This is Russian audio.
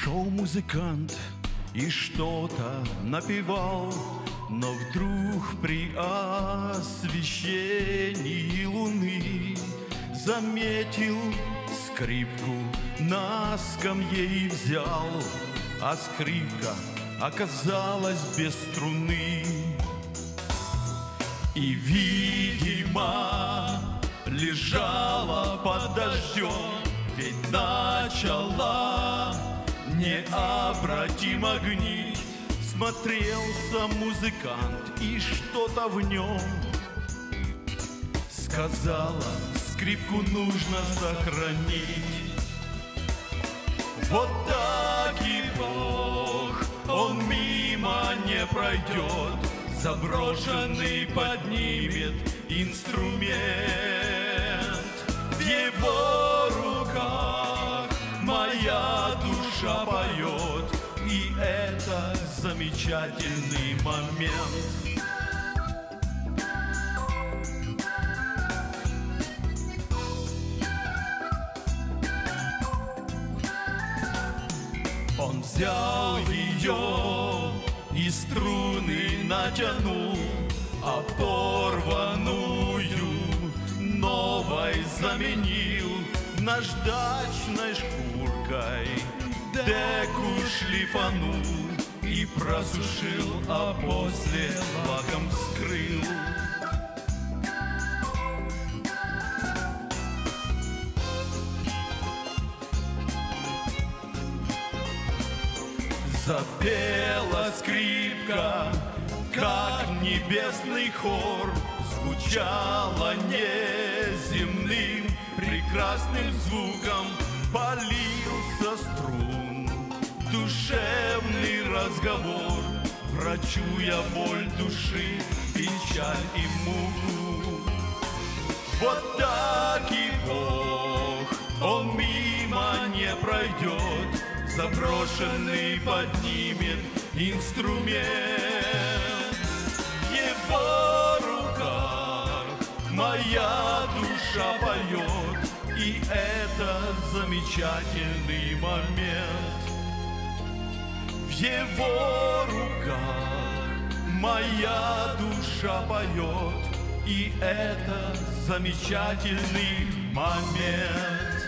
Шел музыкант и что-то напевал, но вдруг при освещении луны заметил скрипку, на скамье и взял, а скрипка оказалась без струны. И, видимо, лежала под дождем, ведь начала необратимо гнить. Смотрелся музыкант, и что-то в нем сказала: скрипку нужно сохранить. Вот так и Бог, Он мимо не пройдет, заброшенный поднимет инструмент. В Его руках моя душа поет, и это замечательный момент. Он взял ее и струны натянул, а порваную новой заменил. Наждачной шкуркой деку шлифанул и просушил, а после лаком вскрыл. Запела скрипка, как небесный хор, звучала неземным прекрасным звуком. Полился струн душевный разговор, врачуя боль души, печаль и муку. Вот так и Бог, Он мимо не пройдет, заброшенный поднимет инструмент. В Его руках моя душа поет, и это замечательный момент. В Его руках моя душа поет, и это замечательный момент.